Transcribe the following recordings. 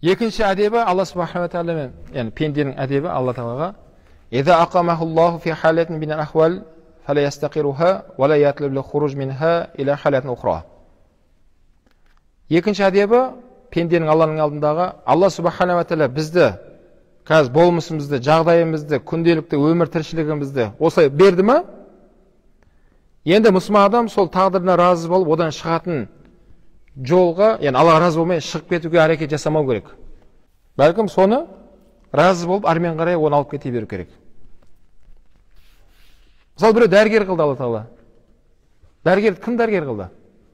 Екінші әдебі Алла Субханала Тағала, яғни пенденің әдебі Алла Тағалаға: "Иза ақамахуллаху фи халатин минал ахвал фала ястақируха ва ла ятлуб лил хуруж минха иля халатин ухра." Екінші әдебі пенденің Алланың алдындағы: Алла Субханала Тағала бізді, қазір болмысымызды, жағдайымызды, күнделікті өмір тіршілігімізді осылай берді ма? Енді мұсылман адам сол тағдырына разы болып, одан шығатын жолға, яғни Аллаға разы болмай шығып кетуге әрекет жасамау керек. Бәлкім соны разы болып, әрмен қарай оны алып кете беру керек. Мысалы, біреу дәрігер қылды Алла Тағала. Дәрігер кім дәрігер қылды?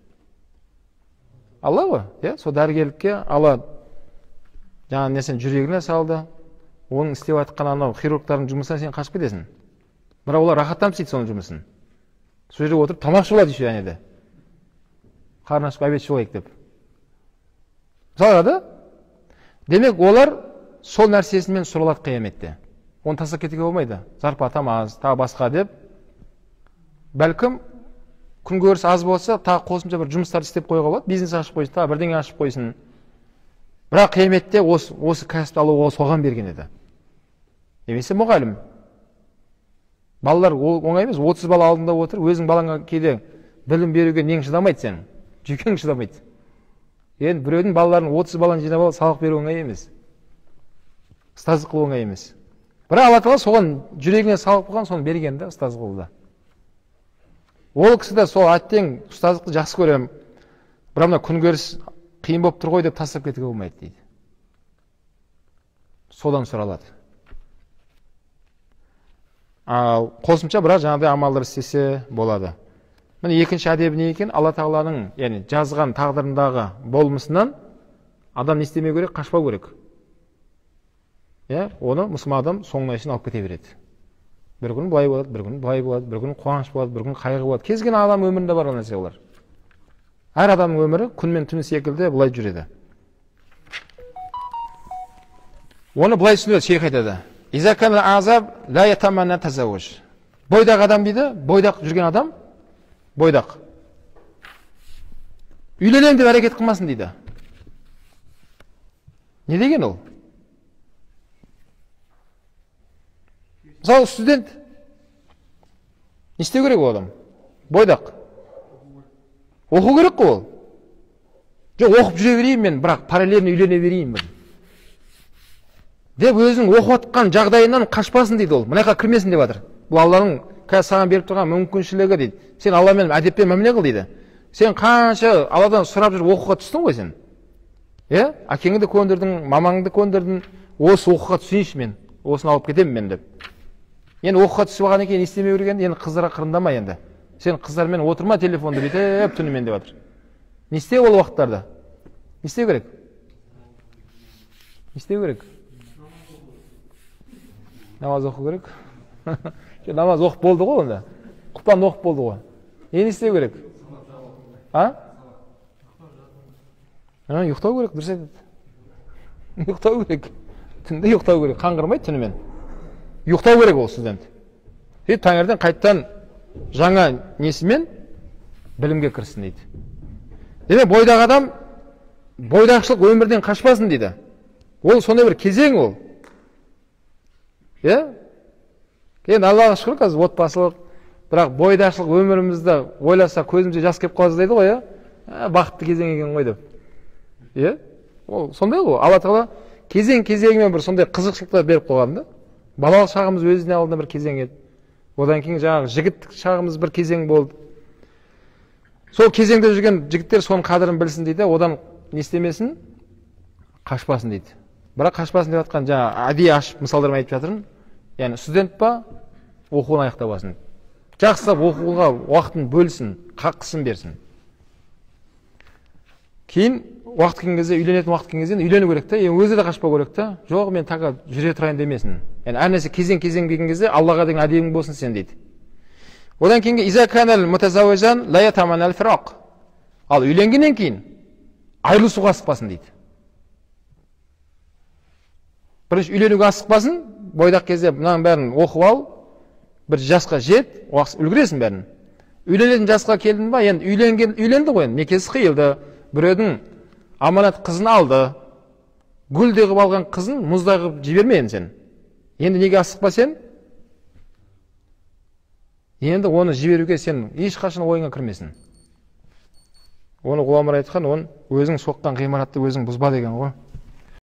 Алла ғой, иә? Сол дәрігерлікке Алла жаңа несен жүрегіне салды. Оның істеп жатқан анау хирургтардың жұмысына сен қашып кетесің. Бірақ олар рахаттанып істейді соның жұмысын. Сол жерде отырып тамақшы болады еще әне де. Қарны ашып обед жолайық деп. Мысалға да, демек олар сол нәрсесімен сұралады қияметте. Оны тастап кетуге болмайды. Зарплатам аз, тағы басқа деп. Бәлкім күнкөріс аз болса, тағы қосымша бір жұмыстар істеп қойға болады, бизнес ашып қойсын, тағы бірдеңе ашып қойсын. Бірақ қияметте осы кәсіпті алуға соған берген еді. Немесе мұғалім. Балалар оңай емес, 30 бала алдында отыр, өзің балаңа кейде білім беруге нең шыдамайды сен, жүйкең шыдамайды. Енді біреудің балаларын 30 баланы жинап алып сабақ беру оңай емес. Ұстаздық қылу оңай емес. Бірақ Алла Тағала соған жүрегіне салып қойған, соны берген де ұстаздық қылуда. Ол кісі де сол әттең ұстаздықты жақсы көремін, бірақ мына күнкөріс қиын болып тұр ғой деп тастап кетуге болмайды дейді. Содан сұралады. Ал қосымша бірақ жаңағыдай амалдар істесе болады. Міне екінші әдебі не екен? Алла Тағаланың, яғни жазған тағдырындағы болмысынан адам не істемеу керек? Қашпау керек. Оны мұсылман адам соңына шейін алып кете береді. Бір күн былай болады, бір күн былай болады, бір күн қуаныш болады, бір күн қайғы болады. Кез келген адам өмірінде бар ол нәрсе олар. Әр адамның өмірі күн мен түн секілді былай жүреді. Оны былай түсіндіреді, шейх айтады: "Иза канал азаб ла ятаманна тазавуж." Бойдақ адам дейді, бойдақ жүрген адам, бойдақ. Үйленем деп әрекет қылмасын дейді. Не деген ол? Мысалы, студент. Не істеу керек ол адам? Бойдақ. Оқу керек қой ол. Жоқ, оқып жүре берейін мен, бірақ параллельно үйлене берейін мен. Деп өзінің оқып атқан жағдайынан қашпасын дейді ол. Мұнайқа кірмесін деп жатыр. Бұл Алланың қазір саған беріп тұрған мүмкіншілігі дейді. Сен Алламен әдеппен мәміле қыл дейді. Сен қанша Алладан сұрап жүріп оқуға түстің ғой сен. Әкеңді көндірдің, мамаңды көндірдің, осы оқуға түсейінші мен, осыны алып кетемін мен деп. Енді оқуға түсіп алғаннан кейін істемеу керек енді қыздарға қырындама енді. Сен қыздармен отырма телефонды бүйтіп түнімен деп жатыр. Не істеу ол уақыттарда? Не істеу керек? Не істеу керек? Намаз оқу керек. Намаз оқып болды ғой онда. Құпан оқып болды ғой. Не істеу керек? Ұйықтау керек, дұрыс айтады. Ұйықтау керек. Түнде ұйықтау керек, қаңғырмайды түнімен. Ұйықтау керек ол студент. Таңертең қайттан жаңа несімен білімге кірсін дейді. Демек бойдақ адам бойдақшылық өмірден қашпасын дейді. Ол сондай бір кезең ол. Кейін Аллаға шүкір қазір отбасылық, бірақ бойдақшылық өмірімізді ойласа көзімізде жас кеп қалады дейді ғой, бақытты кезең екен ғой деп. Ол сондай ғой. Алла Тағала кезең-кезеңімен бір сондай қызықшылықтар беріп қойған да. Балалық шағымыз өзіне алдында бір кезең еді. Одан кейін жаңағы жігіттік шағымыз бір кезең болды. Сол кезеңде жүрген жігіттер соның қадірін білсін дейді, одан не істемесін? Қашпасын дейді. Бірақ қашпасын деп жатқан жаңа әдейі ашып мысалдармен айтып жатырмын. Яғни студент па оқуын аяқтабасын. Жақсылап оқуға уақытын бөлсін, қақысын берсін. Кейін уақыт келген кезде, үйленетін уақыт келген кезде үйлену керек та, өзі де қашпау керек та. Жоқ, мен тағы жүре тұрайын демесін. Яғни әр нәрсе кезең-кезең келген кезде Аллаға деген әдемің болсын сен дейді. Одан кейінгі иза канал мутазаввижан ла ятаманнал фирaq. Ал үйленгеннен кейін айырылысуға асықпасын дейді. Бірінші үйленуге асықпасын, бойдақ кезде мынаның бәрін оқып ал, бір жасқа жет, үлгіресің бәрін. Үйленетін жасқа келдің ба, енді үйленді ғой, некесі қиылды, біреудің аманат қызын алды, гүлдей қылып алған қызын мұздай қылып жіберме енді сен. Енді неге асықпа сен? Енді оны жіберуге сен ешқашан ойыңа кірмесін. Оны ғұламалар айтқан, оны өзің соққан ғимаратты өзің бұзба деген ғой.